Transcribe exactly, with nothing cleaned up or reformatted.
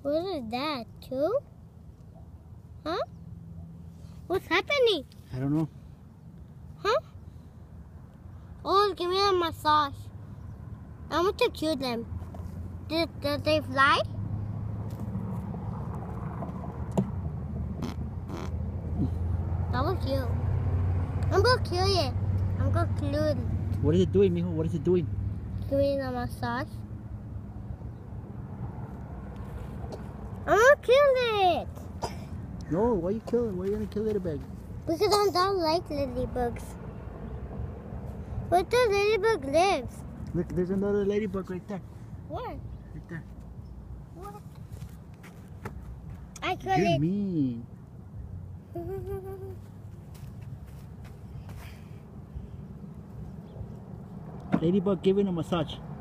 What is that, too? Huh? What's happening? I don't know. Huh? Oh, give me a massage. I want to kill them. Did, did they fly? That was you. I'm gonna kill it. I'm gonna kill it. What is it doing, mijo? What is it doing? Doing a massage. I'm gonna kill it. No, why you kill it? Why are you gonna kill Ladybug? Because I don't like ladybugs. Where the ladybug lives? Look, there's another ladybug right there. Where? Right there. What? I killed You're it. mean. Ladybug giving a massage.